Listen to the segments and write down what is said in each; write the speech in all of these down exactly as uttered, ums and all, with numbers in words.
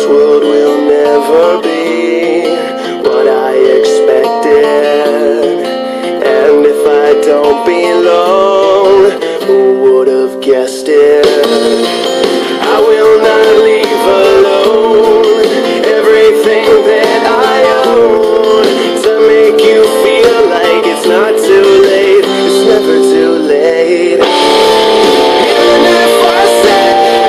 This world will never be what I expected, and if I don't belong, who would have guessed it? I will not leave alone everything that I own to make you feel like it's not too late. It's never too late. Even if I say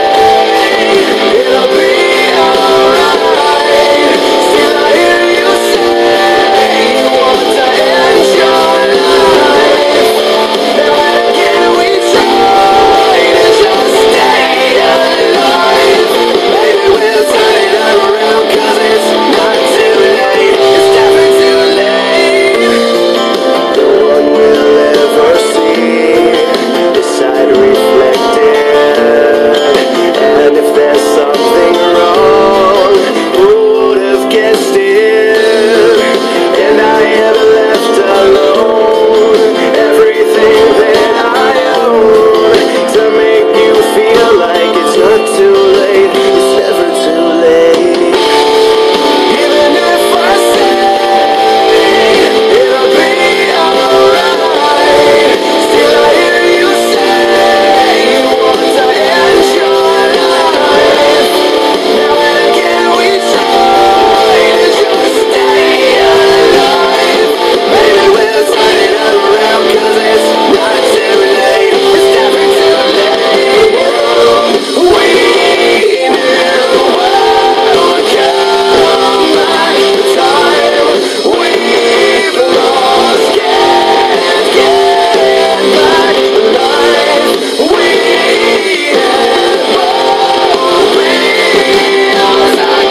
it'll be alright, still I hear you say you want to end your life. Now and again we try to just stay alive. Maybe we'll turn it around, cause it's not too late. It's never too late. No one will ever see this side reflected, and if there's something wrong, who would have guessed it? And I am left alone, everything that I own, to make you feel like it's not too late. It's never too late. Even if I say it'll be alright, still I hear you say you want to end your life. Now and again we try to just stay alive. Maybe we'll turn it around, cause it's not too late. It's never too late. We knew what would come back. The time we've lost can't get back. The life we had both been I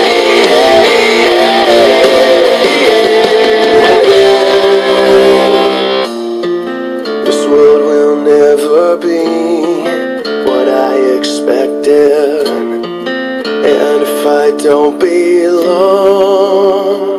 can't. This world will never be what I expected, and if I don't belong,